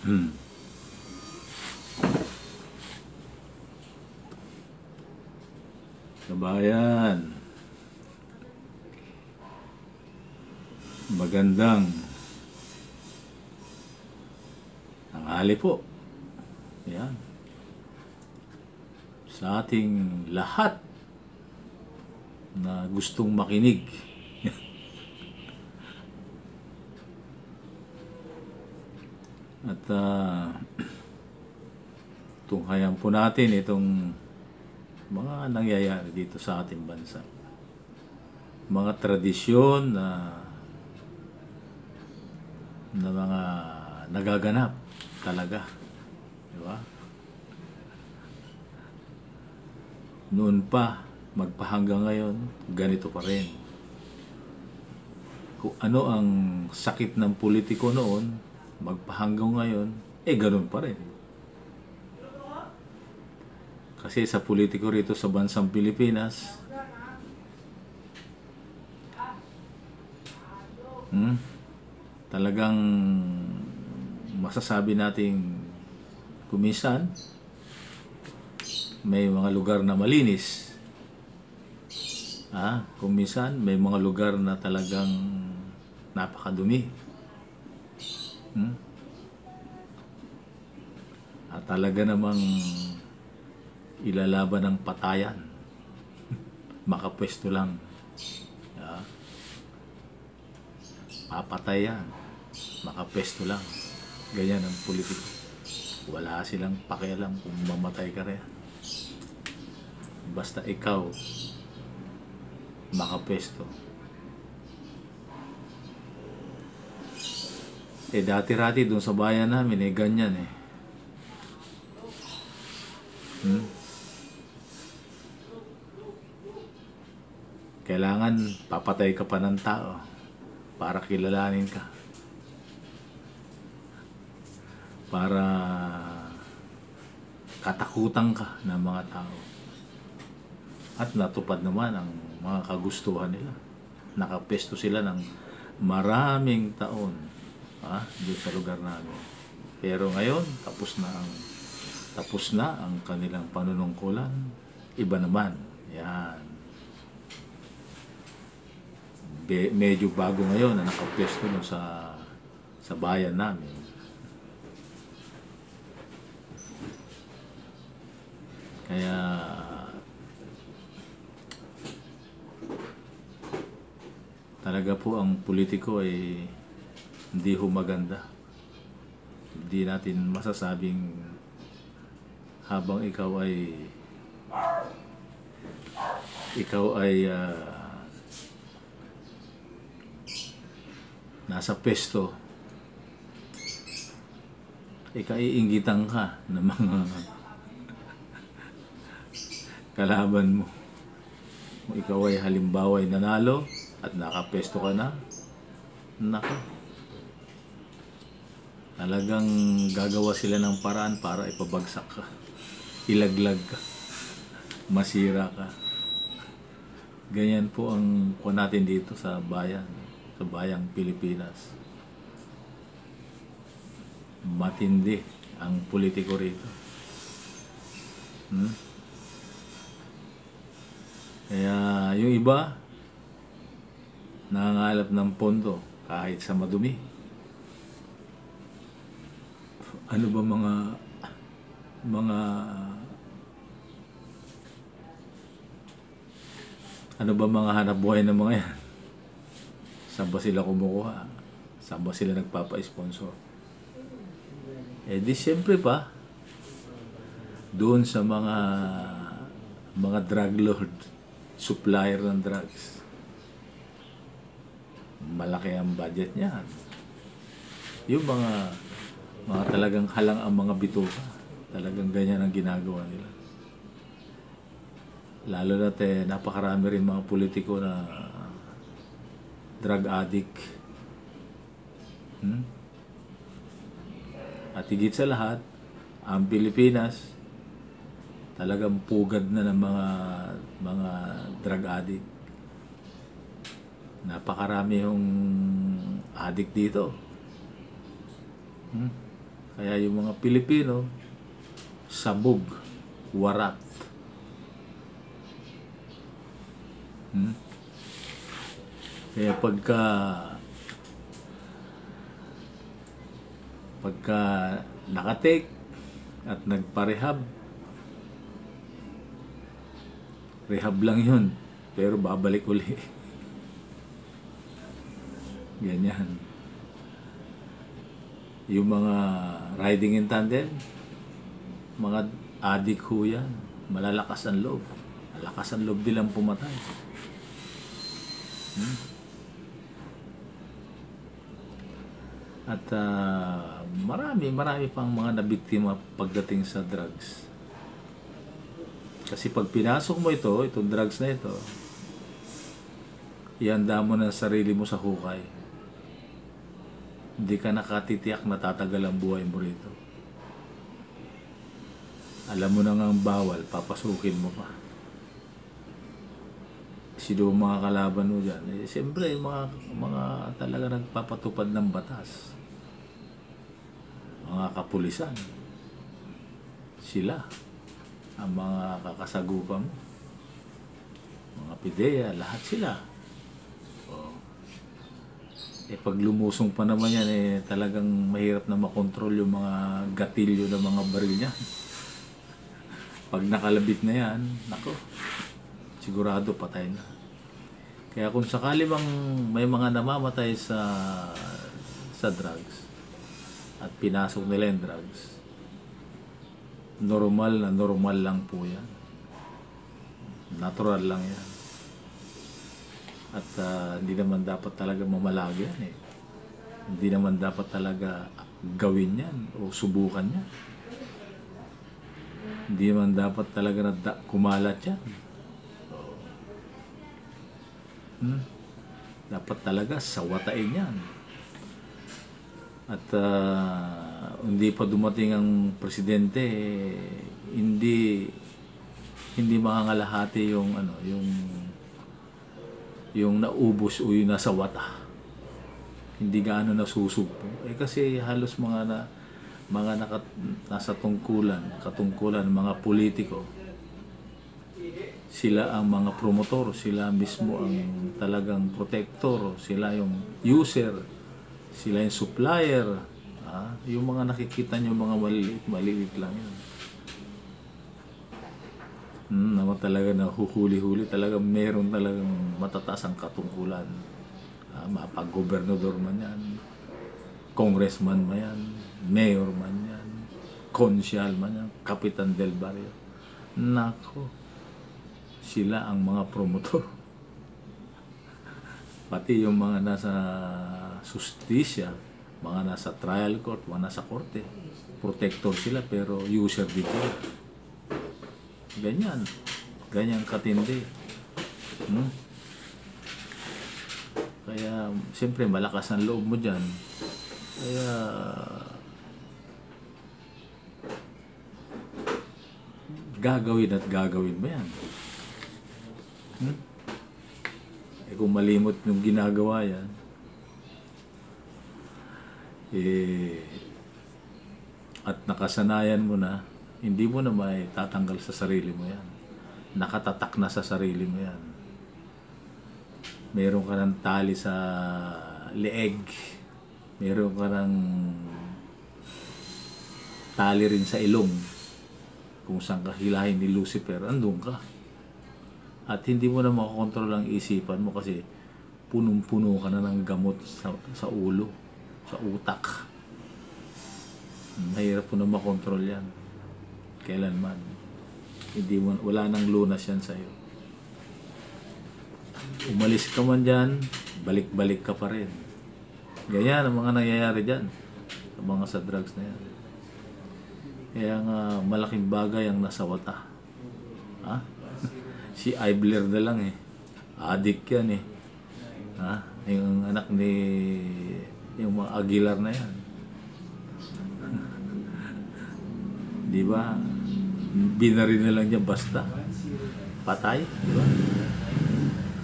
Kabayan, magandang tanghali po. Yan. Sa ating lahat na gustong makinig. At tunghayan po natin itong mga nangyayari dito sa ating bansa. Mga tradisyon na mga nagaganap talaga. Diba? Noon pa, magpahanggang ngayon, ganito pa rin. Kung ano ang sakit ng politiko noon, magpahanggang ngayon, ganun pa rin. Kasi sa politiko rito sa bansang Pilipinas, talagang masasabi nating kuminsan may mga lugar na malinis. Kuminsan may mga lugar na talagang napakadumi. At talaga namang ilalaban ng patayan. Makapwesto lang. Papatayan. Makapwesto lang. Ganyan ang politiko. Wala silang pakialam kung mamatay ka rin. Basta ikaw makapwesto. Dati-rati doon sa bayan namin, ganyan Kailangan papatay ka pa ng tao para kilalanin ka. Para katakutan ka ng mga tao. At natupad naman ang mga kagustuhan nila. Nakapesto sila ng maraming taon doon sa lugar namin. Pero ngayon, tapos na ang kanilang panunungkulan. Iba naman. Yan. Medyo bago ngayon na nakapesto sa bayan namin. Kaya talaga po ang politiko ay hindi maganda. Hindi natin masasabing habang ikaw ay nasa pesto, iinggitan ka ng mga kalaban mo. Kung ikaw ay halimbawa ay nanalo at nakapesto ka na, nako, talagang gagawa sila ng paraan para ipabagsak ka, ilaglag ka, masira ka. Ganyan po ang natin dito sa bayang Pilipinas. Matindi ang politiko rito. Kaya yung iba nangangalap ng pondo kahit sa madumi. Ano ba mga hanap buhay ng mga yan? Saan ba sila kumukuha? Saan ba sila nagpapa-sponsor? Di siyempre pa doon sa mga drug lord, supplier ng drugs. Malaki ang budget niyan. Yung mga talagang halang ang mga bituka. Talagang ganyan ang ginagawa nila. Lalo na napakarami rin mga politiko na drug addict. At higit sa lahat, ang Pilipinas talagang pugad na ng mga drug addict. Napakarami yung addict dito. Kaya yung mga Pilipino, sabog, warat. Kaya pagka nakatake at nagparehab, rehab lang yun, pero babalik uli. Ganyan. Yung mga riding in tandem, mga adik ho yan, malalakas ang loob. Malakas ang loob nilang pumatay. At marami pang mga nabiktima pagdating sa drugs. Kasi pag pinasok mo itong drugs na ito, ihanda mo na sarili mo sa hukay. Hindi ka nakatitiyak na tatagal ang buhay mo rito. Alam mo na nga ang bawal, papasukin mo pa. Sino ang mga kalaban mo dyan? Siyempre, mga talaga nagpapatupad ng batas. Mga kapulisan. Sila ang mga kakasagupan mo. Mga PIDEA, lahat sila. Pag lumusong pa naman yan, talagang mahirap na makontrol yung mga gatilyo ng mga baril niya. Pag nakalabit na yan, nako, sigurado patay na. Kaya kung sakali bang may mga namamatay sa drugs at pinasok nila yung drugs, normal lang po yan. Natural lang yan. At hindi naman dapat talaga mamalagi yan eh. Hindi naman dapat talaga gawin yan o subukan yan. Hindi naman dapat talaga kumalat yan. Dapat talaga sawatain yan. At hindi pa dumating ang presidente, hindi makangalahati yung naubos o yung nasa wata. Hindi gaano nasusugpo. Kasi halos nasa katungkulan, mga politiko, sila ang mga promotor, sila mismo ang talagang protector, sila yung user, sila yung supplier. Yung mga nakikita nyo, mga maliit lang yan. Naman talaga na huhuli-huli, talaga meron talagang matataas ang katungkulan. Mapag-gobernador man yan, congressman man yan, mayor man yan, konsyal man yan, kapitan del barrio. Nako, sila ang mga promotor. Pati yung mga nasa sustisya, mga nasa trial court, mga nasa korte, protector sila pero user din sila. Ganyan katindi. Kaya siyempre malakas ang loob mo dyan. Kaya gagawin mo yan. Kung malimot yung ginagawa yan, at nakasanayan mo na, hindi mo na may tatanggal sa sarili mo yan. Nakatatak na sa sarili mo yan. Meron ka ng tali sa leeg. Meron ka ng tali rin sa ilong. Kung saan ka hilahin ni Lucifer, andun ka. At hindi mo na makakontrol ang isipan mo kasi punong-puno ka na ng gamot sa ulo, sa utak. Mahirap mo na makontrol yan. Kailanman. Wala nang lunas yan sa'yo. Umalis ka man dyan, balik-balik ka pa rin. Ganyan ang mga nangyayari dyan. Sa mga sa drugs na yan. Kaya nga malaking bagay ang nasa wata. Si Ibler na lang eh. Addict yan eh. Yung anak ni yung mga Aguilar na yan. Di ba? Binari na lang niya basta. Patay, di ba?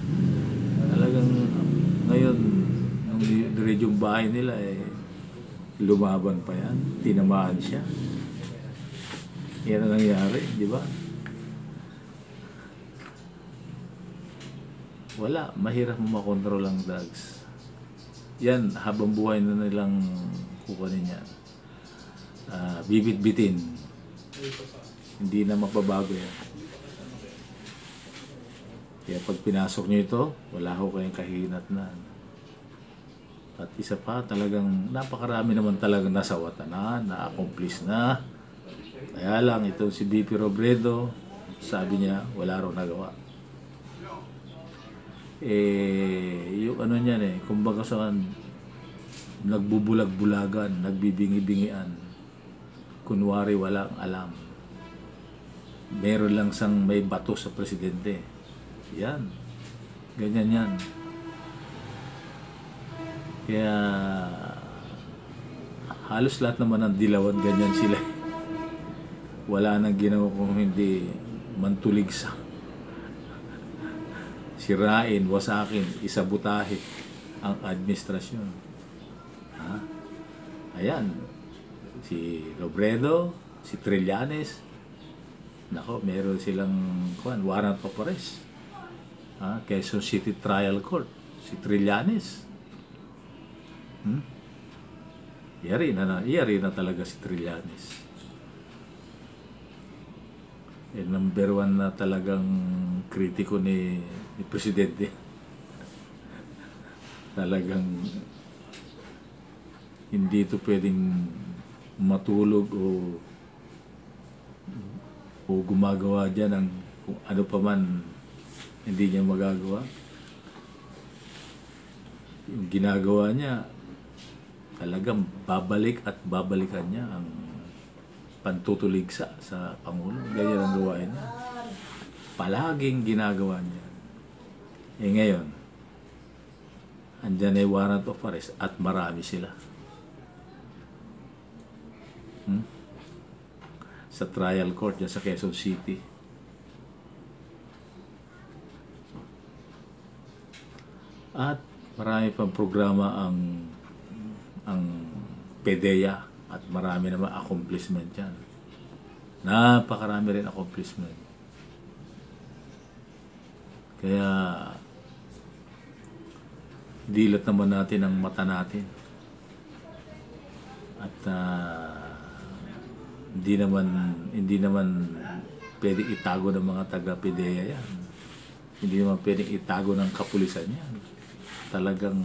Talagang ngayon, yung bahay nila Lumaban pa yan. Tinamaan siya. Yan ang nangyari, di ba? Wala. Mahirap makontrol ang drugs. Yan, habang buhay na nilang kukunin yan. Bibit-bitin. Hindi na mapabago yan. Kaya pag pinasok nyo ito, wala ho kayong kahinatnan. At isa pa, talagang napakarami naman talagang nasawatan na, na-accomplish na. Kaya lang, ito si BP Robredo, sabi niya, wala raw nagawa. Yung ano niyan kumbaga saan, nagbubulag-bulagan, nagbibingi-bingian. Kunwari walang alam. Meron lang sang may bato sa presidente. Yan. Ganyan yan. Kaya halos lahat naman ng dilawan ganyan sila. Wala nang ginawa kung hindi mantuligsa. Sirain, wasakin, isabutahe ang administrasyon. Ha? Ayan. Si Robredo, si Trillanes, nako, meron silang warrant of arrest. Quezon City Trial Court, si Trillanes. Iyari na talaga si Trillanes. Number one na talagang kritiko ni Presidente. Talagang hindi ito pwedeng matulog o gumagawa dyan ng kung ano pa man hindi niya magagawa. Yung ginagawa niya, talagang babalik at babalikan niya ang pantutuligsa sa Pangulo. Ganyan ang gawain niya. Palaging ginagawa niya. Ngayon, andyan ay warrant of arrest at marami sila. Sa trial court dyan sa Quezon City. At marami pang programa ang PDEA at marami naman accomplishment yan. Napakarami rin accomplishment. Kaya dilat naman natin ang mata natin. At hindi naman pwedeng itago ng mga taga-PDEA yan. Hindi naman pwedeng itago ng kapulisan yan. Talagang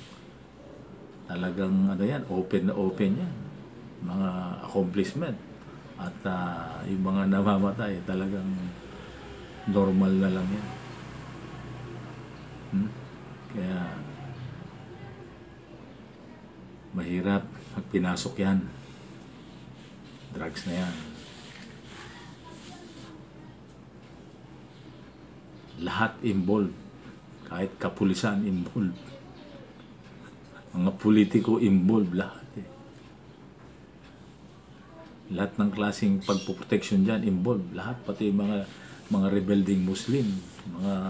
ano yan, open na open yan. Mga accomplishment. At yung mga namamatay, talagang normal na lang yan. Kaya mahirap pag pinasok yan. Drugs na yan. Lahat involved. Kahit kapulisan involved. Mga politiko involved lahat Lahat ng klaseng pagpoprotection dyan involved. Lahat, pati mga rebelding Muslim, mga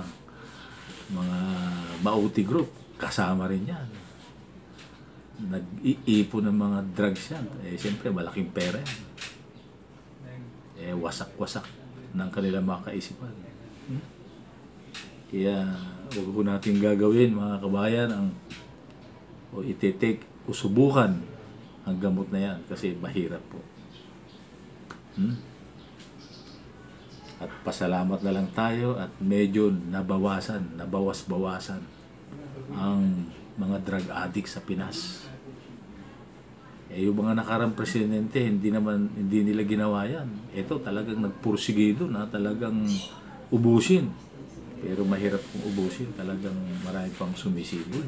Bauti group, kasama rin yan. Nag-iipon ng mga drugs yan. Siyempre, malaking pera yan. Wasak-wasak ng kanilang mga kaisipan. Kaya, huwag po natin gagawin, mga kabayan, o iti-take o subukan ang gamot na yan kasi mahirap po. At pasalamat na lang tayo at medyo nabawas-bawasan ang mga drug addict sa Pinas. Yung mga nakarang presidente, hindi nila ginawa yan. Ito talagang nagpursigido na talagang ubusin. Pero mahirap kung ubusin. Talagang marami pang sumisibol.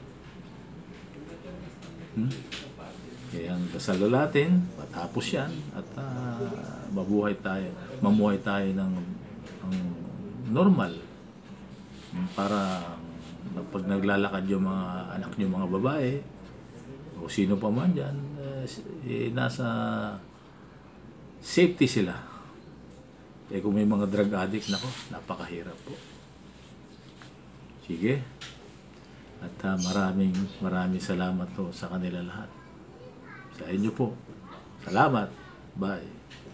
Kaya ang dasal natin, matapos yan at mamuhay tayo ng normal. Para pag naglalakad yung mga anak nyo, mga babae, o sino pa man dyan, nasa safety sila. Kung may mga drug addict, nako, napakahirap po. Sige. At maraming salamat po sa kanila lahat. Sa inyo po. Salamat. Bye.